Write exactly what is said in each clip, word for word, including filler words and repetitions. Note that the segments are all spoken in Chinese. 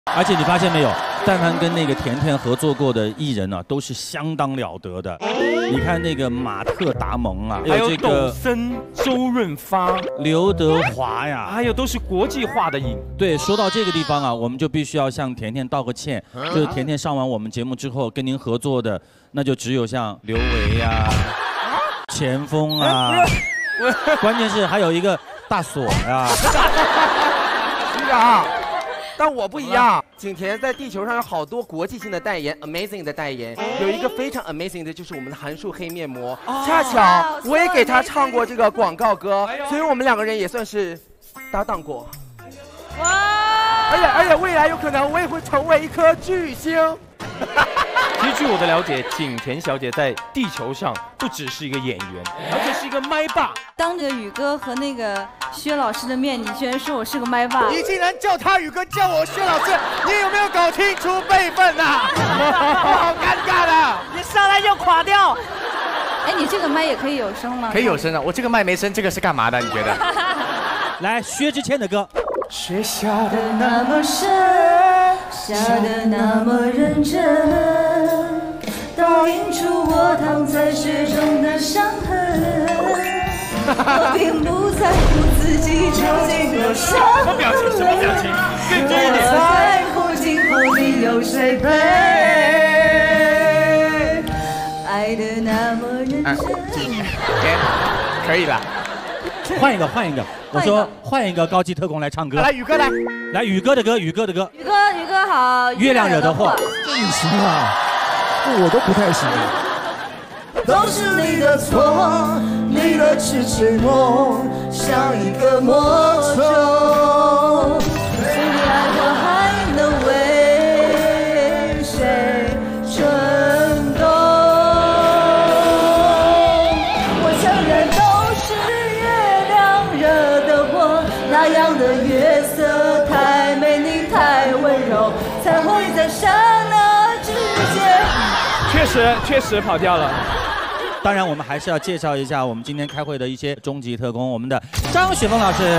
而且你发现没有，但凡跟那个甜甜合作过的艺人呢、啊，都是相当了得的。你看那个马特·达蒙啊， 还有这个抖森、周润发、 刘德华呀， 还有都是国际化的影。 对，说到这个地方啊，我们就必须要向甜甜道个歉。就是甜甜上完我们节目之后，跟您合作的，那就只有像刘维呀、钱枫啊，关键是还有一个大锁呀。 局长。但我不一样，景甜在地球上有好多国际性的代言 ，amazing 的代言，有一个非常 amazing 的就是我们的韩束黑面膜，恰巧我也给她唱过这个广告歌，所以我们两个人也算是搭档过。哇！而且而且未来有可能我也会成为一颗巨星。 其实据我的了解，景甜小姐在地球上不只是一个演员，而且是一个麦霸。 当着宇哥和那个薛老师的面，你居然说我是个麦霸！ 你竟然叫他宇哥，叫我薛老师，你有没有搞清楚辈分呐、啊？好尴尬的， 你上来就垮掉。 哎，你这个麦也可以有声吗？ 可以有声的，我这个麦没声，这个是干嘛的？你觉得？ 来，薛之谦的歌。 雪下的那么深，下的那么认真，倒映出我躺在雪中的伤痕。我并不在乎自己究竟多伤。 什么表情？什么表情？认真一点。 我在乎今后你有谁陪？爱的那么认真。 可以了。 换一个，换一个。我说换一个高级特工来唱歌。 来，宇哥来， 来宇哥的歌，宇哥的歌。 宇哥，宇哥好。 月亮惹的祸。 这你行啊？我都不太行。 都是你的错，你的痴情梦像一个魔咒，所以爱我还能为谁蠢动？我承认都是月亮惹的祸，那样的月色太美丽太温柔，才会在刹那之间。 确实，确实跑掉了。 当然，我们还是要介绍一下我们今天开会的一些终极特工，我们的张雪峰老师、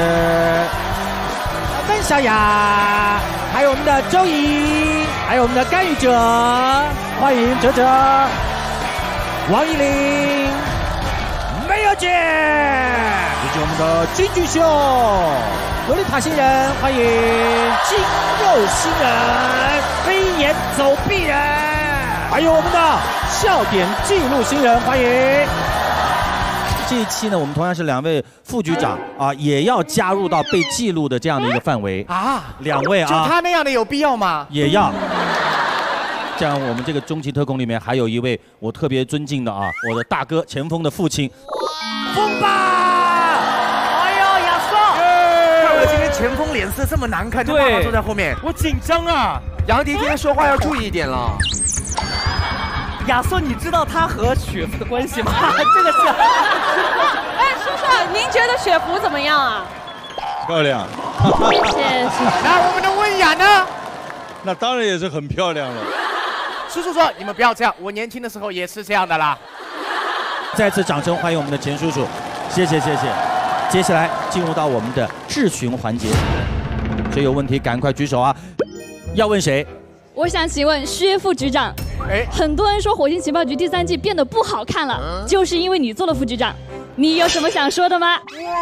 温小雅，还有我们的周怡，还有我们的甘宇哲，欢迎哲哲、王依林、梅尔姐，以及我们的金巨秀、洛丽塔新人，欢迎金肉新人、飞檐走壁人。还有我们的笑点记录新人，欢迎！这一期呢，我们同样是两位副局长啊，也要加入到被记录的这样的一个范围啊。两位啊， 就他那样的有必要吗？ 也要。这样，我们这个终极特工里面还有一位我特别尊敬的啊，我的大哥钱枫的父亲，枫爸。 哎呦，亚瑟！ 看我今天钱枫脸色这么难看，他爸爸坐在后面， 我紧张啊！ 杨迪今天说话要注意一点了。 亚瑟，你知道他和雪芙的关系吗？这个是。 哎，叔叔，您觉得雪芙怎么样啊？ 漂亮。 谢谢谢谢。 那我们的温雅呢？ 那当然也是很漂亮了。 叔叔说：“你们不要这样，我年轻的时候也是这样的啦。” 再次掌声欢迎我们的钱叔叔，谢谢谢谢。接下来进入到我们的质询环节，谁有问题赶快举手啊！要问谁？ 我想请问薛副局长，哎，很多人说《火星情报局》第三季变得不好看了，嗯、就是因为你做了副局长，你有什么想说的吗？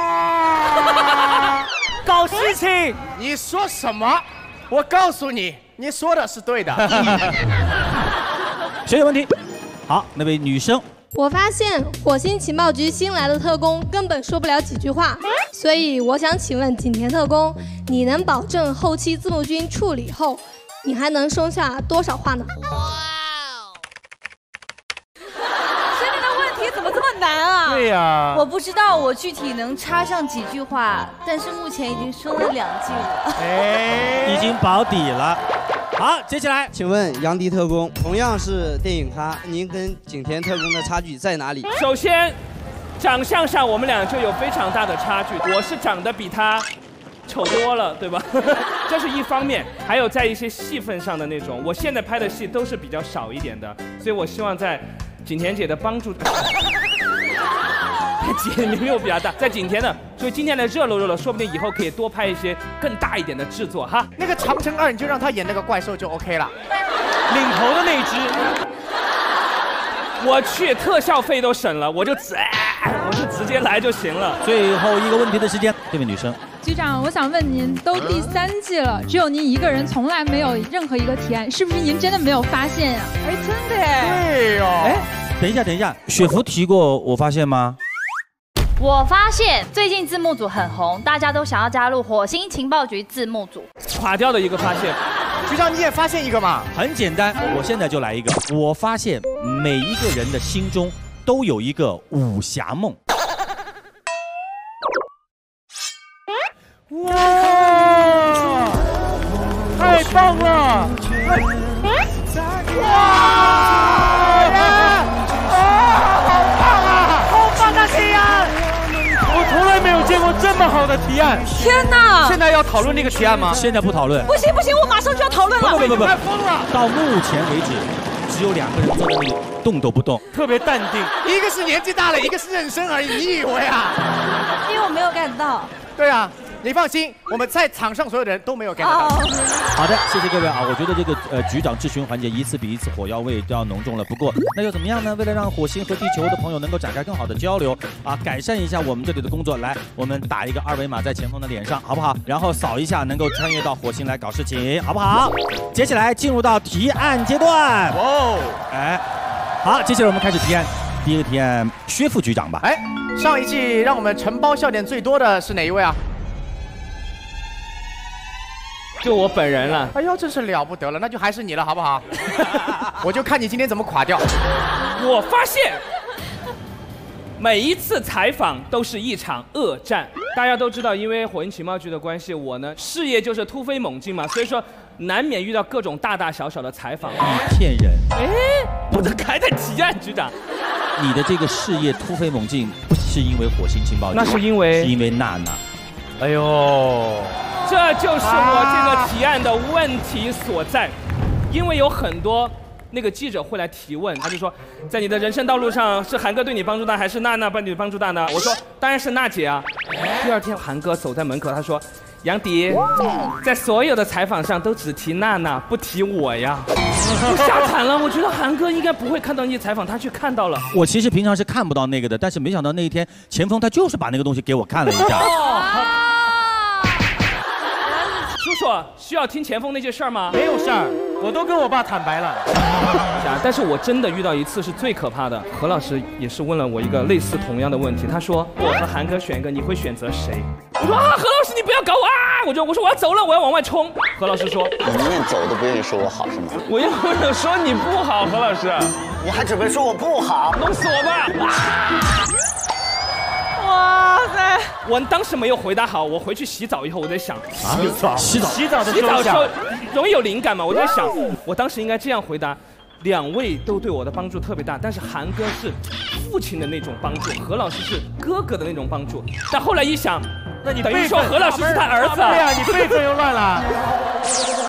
哇！搞事情！你说什么？我告诉你，你说的是对的。 谁有问题？好，那位女生。 我发现火星情报局新来的特工根本说不了几句话，所以我想请问景甜特工，你能保证后期字幕君处理后，你还能剩下多少话呢？ 现在的问题怎么这么难啊？ 对呀、啊， 我不知道我具体能插上几句话，但是目前已经说了两句了， 哎，已经保底了。好，接下来， 请问杨迪特工同样是电影咖，您跟景甜特工的差距在哪里？ 首先，长相上我们俩就有非常大的差距，我是长得比他丑多了，对吧？这是一方面，还有在一些戏份上的那种，我现在拍的戏都是比较少一点的，所以我希望在景甜姐的帮助。姐，你没有比较大，在景甜的所以今天的热络热络，说不定以后可以多拍一些更大一点的制作哈。 那个长城二，你就让他演那个怪兽就 OK 了， 领头的那一只。我去，特效费都省了，我就直、呃，我就直接来就行了。 最后一个问题的时间，这位女生。 局长，我想问您，都第三季了，只有您一个人从来没有任何一个提案，是不是您真的没有发现呀？ 哎，真的哎。对哟。 哎，等一下，等一下，雪芙提过我发现吗？ 我发现最近字幕组很红，大家都想要加入火星情报局字幕组。 垮掉的一个发现。 局长，你也发现一个嘛？ 很简单，我现在就来一个。我发现每一个人的心中都有一个武侠梦。 哇！太棒了！哇！啊！好棒啊！好棒的提案！我从来没有见过这么好的提案。 天哪！ 现在要讨论这个提案吗？ 现在不讨论。 不行不行，我马上就要讨论了。 不不不不， 快疯了！ 到目前为止，只有两个人坐在那里动都不动， 特别淡定。一个是年纪大了，一个是妊娠而已。你以为啊？ 因为我没有 get 到。 对啊。你放心，我们在场上所有的人都没有 get 到。 好的，谢谢各位啊！我觉得这个呃局长质询环节一次比一次火药味都要浓重了。不过那又怎么样呢？为了让火星和地球的朋友能够展开更好的交流啊，改善一下我们这里的工作，来，我们打一个二维码在前锋的脸上，好不好？然后扫一下，能够穿越到火星来搞事情，好不好？接下来进入到提案阶段。哇哦，哎，好，接下来我们开始提案。第一个提案，薛副局长吧。 哎，上一季让我们承包笑点最多的是哪一位啊？ 就我本人了。 哎呦，真是了不得了，那就还是你了，好不好？我就看你今天怎么垮掉。 我发现，每一次采访都是一场恶战。大家都知道，因为火星情报局的关系，我呢事业就是突飞猛进嘛，所以说难免遇到各种大大小小的采访。 你骗人！ 哎，我这还在提案，局长。 你的这个事业突飞猛进，不是因为火星情报局， 那是因为是因为娜娜。 哎呦。 这就是我这个提案的问题所在，因为有很多那个记者会来提问，他就说，在你的人生道路上是韩哥对你帮助大，还是娜娜对你帮助大呢？我说当然是娜姐啊。第二天韩哥走在门口，他说，杨迪，在所有的采访上都只提娜娜，不提我呀。我吓惨了，我觉得韩哥应该不会看到那些采访，他却看到了。 我其实平常是看不到那个的，但是没想到那一天前锋他就是把那个东西给我看了一下。 叔叔，需要听前锋那些事儿吗？ 没有事儿，我都跟我爸坦白了。 但是我真的遇到一次是最可怕的。何老师也是问了我一个类似同样的问题，他说我和韩哥选一个，你会选择谁？我说啊，何老师你不要搞我啊！我就我说我要走了，我要往外冲。何老师说， 你宁愿走都不愿意说我好是吗？ 我又没有说你不好，何老师， 你还准备说我不好？ 弄死我吧！啊哇塞！ 我当时没有回答好，我回去洗澡以后，我在想， 洗澡，洗澡， 洗澡的时候容易有灵感嘛？我在想，我当时应该这样回答：两位都对我的帮助特别大，但是韩哥是父亲的那种帮助，何老师是哥哥的那种帮助。但后来一想， 那你等于说何老师是他儿子， 对呀，你辈分又乱了。